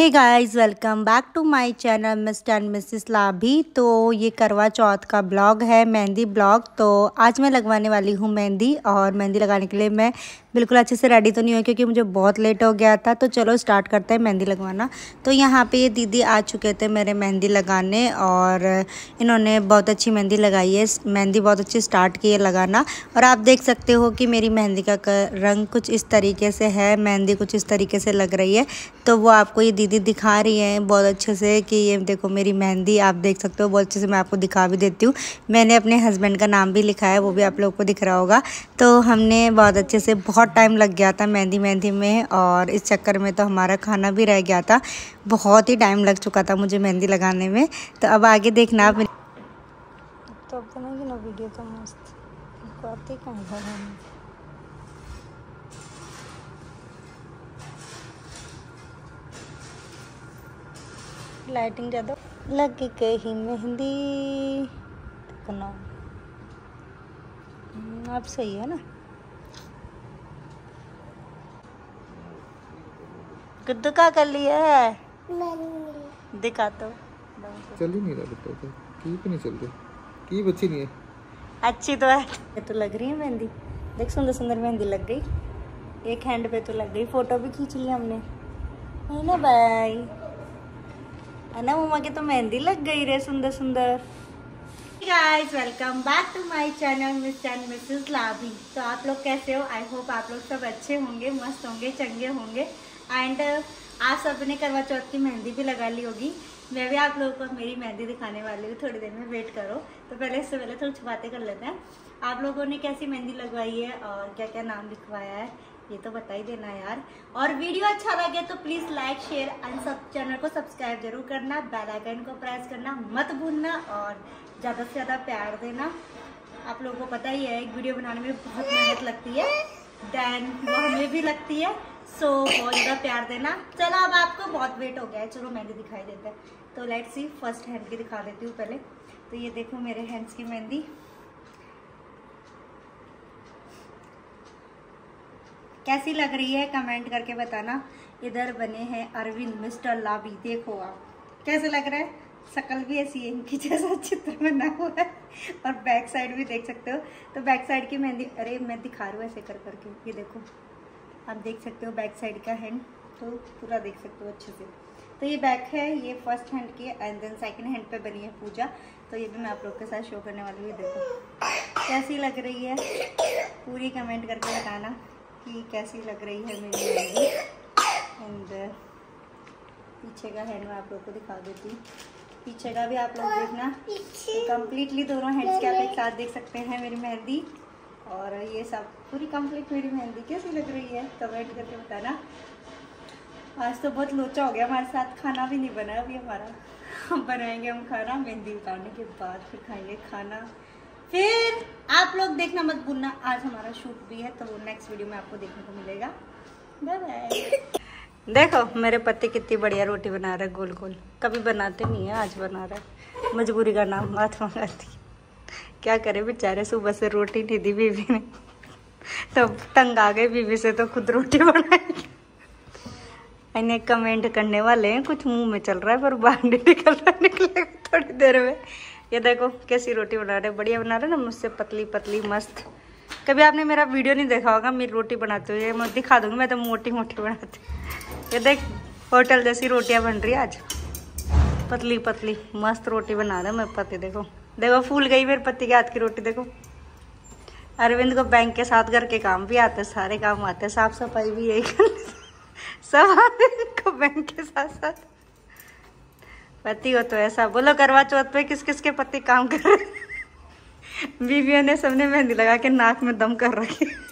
Hey guys, welcome back to my channel mister and missus Labhi. तो ये करवा चौथ का ब्लॉग है, मेहंदी ब्लॉग। तो आज मैं लगवाने वाली हूँ मेहंदी, और मेहंदी लगाने के लिए मैं बिल्कुल अच्छे से रेडी तो नहीं हुई क्योंकि मुझे बहुत लेट हो गया था। तो चलो स्टार्ट करते हैं मेहंदी लगवाना। तो यहाँ पे ये दीदी आ चुके थे मेरे मेहंदी लगाने, और इन्होंने बहुत अच्छी मेहंदी लगाई है। मेहंदी बहुत अच्छी स्टार्ट की है लगाना, और आप देख सकते हो कि मेरी मेहंदी का रंग कुछ इस तरीके से है, मेहंदी कुछ इस तरीके से लग रही है। तो वो आपको ये दीदी दिखा रही है बहुत अच्छे से कि ये देखो मेरी मेहंदी, आप देख सकते हो बहुत अच्छे से। मैं आपको दिखा भी देती हूँ, मैंने अपने हस्बैंड का नाम भी लिखा है, वो भी आप लोगों को दिख रहा होगा। तो हमने बहुत अच्छे से, बहुत टाइम लग गया था मेहंदी में, और इस चक्कर में तो हमारा खाना भी रह गया था। बहुत ही टाइम लग चुका था मुझे मेहंदी लगाने में। तो अब आगे देखना आप। तो अब बनाएंगे ना वीडियो तो मस्त आते कहाँ लाइटिंग ज़्यादा लग गई मेहंदी ना। अब सही है ना। गुड्डू का कर लिया है, दिखा तो। चल ही नहीं रहा बेटा, तो कीप नहीं चल रही, कीप अच्छी नहीं है। अच्छी तो है, ये तो लग रही है मेहंदी। देख सुंदर सुंदर मेहंदी लग गई, एक हैंड पे तो लग गई। फोटो भी खींच लिया हमने, है ना भाई, है ना मम्मा की तो मेहंदी लग गई रे सुंदर सुंदर। Guys, welcome back to my channel mister and missus Labhi. तो आप लोग कैसे हो? आई होप आप लोग सब अच्छे होंगे, मस्त होंगे, चंगे होंगे। एंड आप सबने करवा चौथ की मेहंदी भी लगा ली होगी। मैं भी आप लोगों को मेरी मेहंदी दिखाने वाली हूँ, थोड़ी देर में वेट करो। तो पहले इससे पहले थोड़ी बातें कर लेते हैं। आप लोगों ने कैसी मेहंदी लगवाई है और क्या क्या नाम लिखवाया है ये तो बता ही देना यार। और वीडियो अच्छा लगे तो प्लीज़ लाइक, शेयर एंड सब चैनल को सब्सक्राइब जरूर करना, बेल आइकन को प्रेस करना मत भूलना, और ज़्यादा से ज़्यादा प्यार देना। आप लोगों को पता ही है एक वीडियो बनाने में बहुत मेहनत लगती है, देन वो हमें भी लगती है। सो बहुत ज़्यादा प्यार देना। चलो अब आपको बहुत वेट हो गया है, चलो मेहंदी दिखाई देते हैं। तो लेट्स सी, फर्स्ट हैंड की दिखा देती हूँ पहले। तो ये देखो मेरे हैंड्स की मेहंदी, कैसी लग रही है कमेंट करके बताना। इधर बने हैं अरविंद मिस्टर लाभी, देखो आप कैसे लग रहा है। शक्ल भी ऐसी है इनकी जैसा चित्र बना हुआ है, और बैक साइड भी देख सकते हो। तो बैक साइड की मेहंदी, अरे मैं दिखा रही हूँ ऐसे कर करके, ये देखो आप देख सकते हो बैक साइड का हैंड, तो पूरा देख सकते हो अच्छे से। तो ये बैक है, ये फर्स्ट हैंड की है, एंड देन सेकंड हैंड पे बनी है पूजा। तो ये भी मैं आप लोग के साथ शो करने वाली हूँ। देखो कैसी लग रही है, पूरी कमेंट करके बताना कि कैसी लग रही है मेरी मेहंदी। एंड पीछे का हैंड मैं आप लोग को दिखा देती हूँ, पीछे का भी आप लोग देखना। तो कम्प्लीटली दोनों हैंड्स के आप एक साथ देख सकते हैं मेरी मेहंदी। और ये सब पूरी कंप्लीट मेरी मेहंदी कैसी लग रही है कमेंट करके बताना। आज तो बहुत लोचा हो गया हमारे साथ, खाना भी नहीं बना अभी हमारा। बनाएंगे हम खाना, मेहंदी उतारने के बाद फिर खाएंगे खाना। फिर आप लोग देखना मत भूलना, आज हमारा शूट भी है, तो वो नेक्स्ट वीडियो में आपको देखने को मिलेगा। Bye bye. देखो मेरे पति कितनी बढ़िया रोटी बना रहे, गोल गोल। कभी बनाते नहीं है, आज बना रहा है। मजबूरी का नाम बात मंगाती, क्या करे बेचारे, सुबह से रोटी नहीं दी बीवी ने, तो तंग आ गए बीवी से, तो खुद रोटी बनाई। इन्हें कमेंट करने वाले हैं, कुछ मुंह में चल रहा है पर बाहर नहीं निकल रहा, निकलेगा थोड़ी देर में। ये देखो कैसी रोटी बना रहे, बढ़िया बना रहे ना, मुझसे पतली पतली मस्त। कभी आपने मेरा वीडियो नहीं देखा होगा मेरी रोटी बनाते हुए, मैं दिखा दूंगी। मैं तो मोटी मोटी बनाती हूँ। ये देख होटल जैसी रोटियाँ बन रही है आज, पतली पतली मस्त रोटी बना रहे मेरे पति। देखो देखो फूल गई मेरे पति के हाथ की रोटी। देखो अरविंद को बैंक के साथ घर के काम भी आते, सारे काम आते, साफ सफाई भी यही करने सब अरविंद को बैंक के साथ साथ। पति हो तो ऐसा बोलो, करवा चौथ पे किस किस के पति काम कर रहे हैं? बीवियों ने सबने मेहंदी लगा के नाक में दम कर रखी।